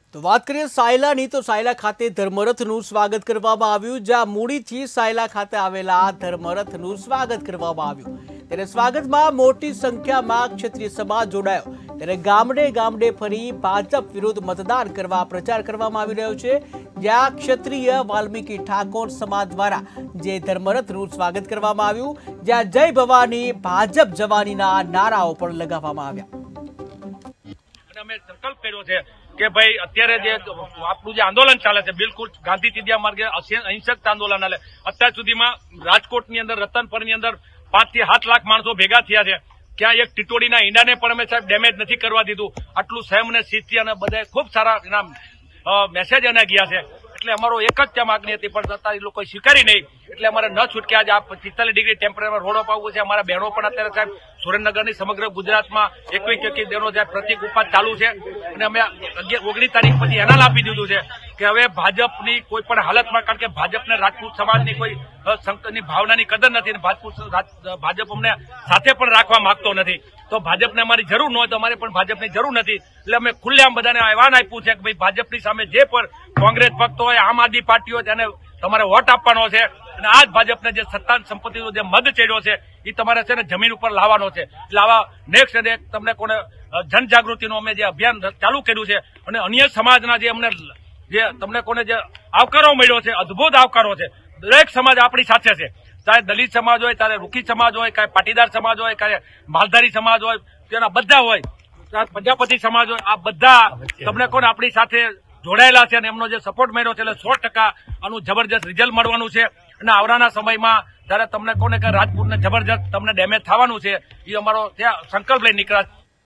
તો વાત કરીએ સાયલાની તો સાયલા ખાતે ધર્મરથનું સ્વાગત કરવામાં આવ્યું। જ્યાં મૂડીથી સાયલા ખાતે આવેલા ધર્મરથનું સ્વાગત કરવામાં આવ્યું। ત્યારે સ્વાગતમાં મોટી સંખ્યામાં ક્ષત્રિય સમાજ જોડાયો। ત્યારે ગામડે ગામડે ફરી ભાજપ વિરુદ્ધ મતદાન કરવા પ્રચાર કરવામાં આવી રહ્યો છે। જ્યાં ક્ષત્રિય વાલ્મીકી ઠાકોર સમાજ દ્વારા જે ધર્મરથનું સ્વાગત કરવામાં આવ્યું, જ્યાં જય ભવાની ભાજપ જવાનીના નારાઓ પણ લગાવવામાં આવ્યા। અમે સંકલ્પ કર્યો છે કે ભાઈ અત્યારે જે આપણું જે આંદોલન ચાલે છે બિલકુલ ગાંધી ચિંધ્યા માર્ગે અહિંસક આંદોલન હાલે। અત્યાર સુધીમાં રાજકોટની અંદર રતનપરની અંદર 5 થી 7 લાખ માણસો ભેગા થયા છે। ક્યાં એક ટીટોડીના ઈંડાને પણ અમે સાહેબ ડેમેજ નથી કરવા દીધું। આટલું સંયમ અને શિસ્તી અને બધા ખૂબ સારા એના મેસેજ એને ગયા છે। એટલે અમારો એક જ ત્યાં માગણી હતી પણ છતાં એ લોકો સ્વીકારી નહીં, એટલે અમારે ન છૂટકે આજે આ 45 ડિગ્રી ટેમ્પરેચર રોડ અપ આવવું છે। અમારા બહેનો પણ અત્યારે સાહેબ સુરેન્દ્રનગરની સમગ્ર ગુજરાતમાં 21 બહેનો જ્યાં પ્રતિક ઉપાસ ચાલુ છે અને અમે 19 તારીખ પછી એનાલ આપી દીધું છે કે હવે ભાજપની કોઈ પણ હાલતમાં, કારણ કે ભાજપને રાજપૂત સમાજની કોઈ સંકટની ભાવનાની કદર નથી અને ભાજપ અમને સાથે પણ રાખવા માંગતો નથી। તો ભાજપને અમારી જરૂર ન હોય તો અમારે પણ ભાજપની જરૂર નથી। એટલે અમે ખુલ્લેઆમ બધાને આહવાન આપ્યું છે કે ભાઈ ભાજપની સામે જે પણ કોંગ્રેસ ભક્ત હોય, આમ આદમી પાર્ટી હોય, તેને તમારે વોટ આપવાનો છે અને આ જ ભાજપને જે સત્તા સંપત્તિનો જે મદ ચડ્યો છે એ તમારે છે ને જમીન ઉપર લાવવાનો છે। એટલે આવા નેક્સ્ટ અને તમને કોને જનજાગૃતિનું અમે જે અભિયાન ચાલુ કર્યું છે અને અન્ય સમાજના જે અમને જે તમને કોને જે આવકારો મળ્યો છે, અદભુત આવકારો છે। દરેક સમાજ આપણી સાથે છે, ચાહે દલિત સમાજ હોય, ચાહે રૂખી સમાજ હોય, ચાહે પાટીદાર સમાજ હોય, ચાહે માલધારી સમાજ હોય, તેના બધા હોય, પ્રજાપતિ સમાજ હોય, આ બધા તમને કોને આપણી સાથે જોડાયેલા છે અને એમનો જે સપોર્ટ મળ્યો છે એટલે 100% આનું જબરજસ્ત રિઝલ્ટ મળવાનું છે। અને આવનારા સમયમાં જયારે તમને કોને કે રાજપૂતને જબરજસ્ત તમને ડેમેજ થવાનું છે, એ અમારો ત્યાં સંકલ્પ લઈ નીકળ્યા।